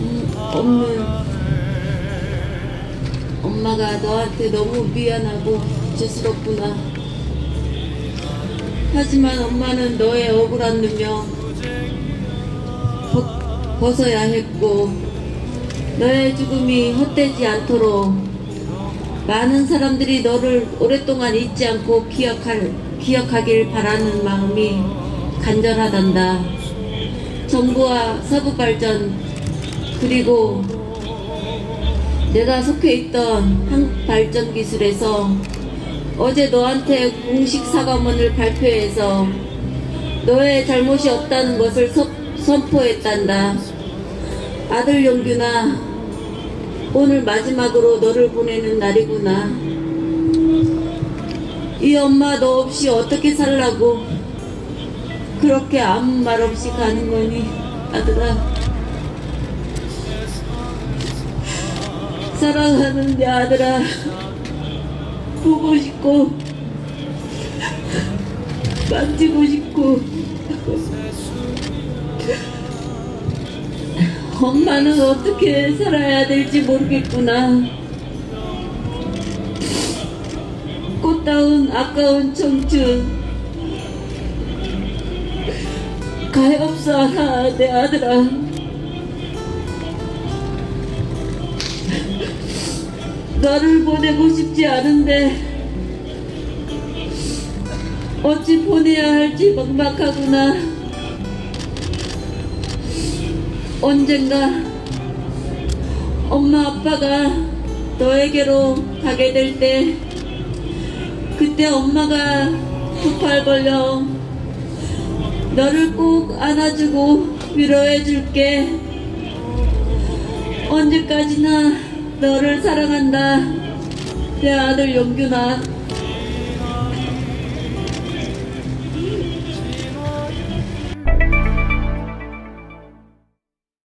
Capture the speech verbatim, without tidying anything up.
없는 엄마가 너한테 너무 미안하고 죄스럽구나. 하지만 엄마는 너의 억울한 누명 벗, 벗어야 했고, 너의 죽음이 헛되지 않도록 많은 사람들이 너를 오랫동안 잊지 않고 기억할, 기억하길 바라는 마음이 간절하단다. 정부와 사부발전, 그리고 내가 속해 있던 한국발전기술에서 어제 너한테 공식 사과문을 발표해서 너의 잘못이 없다는 것을 서, 선포했단다. 아들 용규나, 오늘 마지막으로 너를 보내는 날이구나. 이 엄마 너 없이 어떻게 살라고 그렇게 아무 말 없이 가는 거니, 아들아. 사랑하는 내 아들아, 보고 싶고 만지고 싶고, 엄마는 어떻게 살아야 될지 모르겠구나. 꽃다운 아까운 청춘 가엾어라 내 아들아. 너를 보내고 싶지 않은데 어찌 보내야 할지 막막하구나. 언젠가 엄마 아빠가 너에게로 가게 될 때, 그때 엄마가 두 팔 벌려 너를 꼭 안아주고 위로해줄게. 언제까지나 너를 사랑한다 내 아들 용규나.